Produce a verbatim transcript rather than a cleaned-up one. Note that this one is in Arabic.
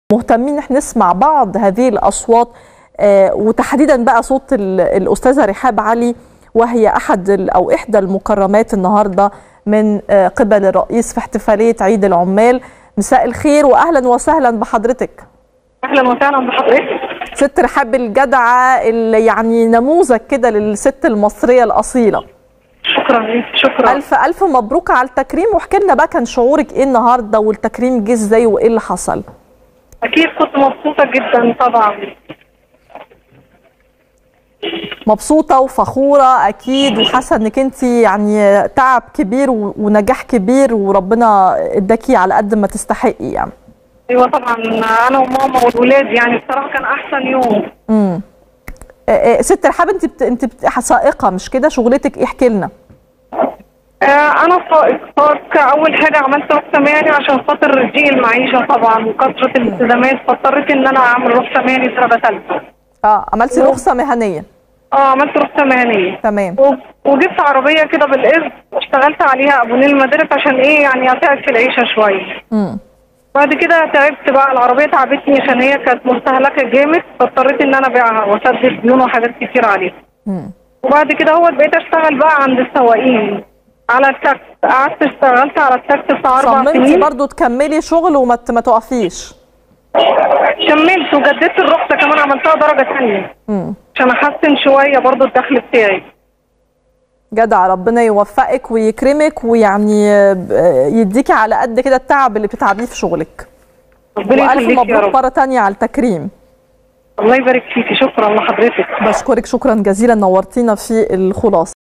مهتمين احنا نسمع بعض هذه الأصوات، آه وتحديدا بقى صوت الأستاذة رحاب علي، وهي أحد أو إحدى المكرمات النهاردة من آه قبل الرئيس في احتفالية عيد العمال. مساء الخير وأهلا وسهلا بحضرتك. أهلا وسهلا بحضرتك. ست رحاب الجدعة اللي يعني نموذج كده للست المصرية الأصيلة. شكرا شكرا. ألف ألف مبروك على التكريم، واحكي لنا بقى كان شعورك إيه النهاردة والتكريم جه إزاي وإيه اللي حصل؟ أكيد كنت مبسوطة جدا طبعا. مبسوطة وفخورة أكيد، وحاسة إنك أنت يعني تعب كبير ونجاح كبير وربنا إداكي على قد ما تستحقي يعني. أيوة طبعا، أنا وماما والولاد يعني بصراحة كان أحسن يوم. امم ست رحاب، أنت بت... أنت بت... سائقة مش كده؟ شغلتك إيه؟ احكي لنا. آه أنا سائق سائق أول حاجة عملت رخصة مهني عشان خاطر ضيق المعيشة طبعا وكثرة الالتزامات، فاضطريت إن أنا أعمل رخصة مهني درجة ثالثة. أه عملتي رخصة مهنية؟ اه عملت رخصة مهنية. تمام. وجبت عربية كده بالقسط اشتغلت عليها ابو نيل مدارس عشان ايه يعني اساعد في العيشة شوية. امم بعد كده تعبت بقى، العربية تعبتني عشان هي كانت مستهلكة جامد، فاضطريت ان انا ابيعها واسدد ديون وحاجات كتير عليها. امم وبعد كده هو بقيت اشتغل بقى عند السواقين على التاكس، قعدت اشتغلت على التاكس بتاع اربع سنين. صممتي برضه تكملي شغل وما ما توقفيش؟ كملت وجددت الرخصة كمان، عملتها درجة ثانية. امم عشان احسن شوية برضه الدخل بتاعي. جدع، ربنا يوفقك ويكرمك ويعني يديكي على قد كده التعب اللي بتتعبيه في شغلك. ربنا يخليك يا رب. والف مبروك مرة تانية على التكريم. الله يبارك فيكي، شكرا لحضرتك. بشكرك شكرا جزيلا، نورتينا في الخلاصة.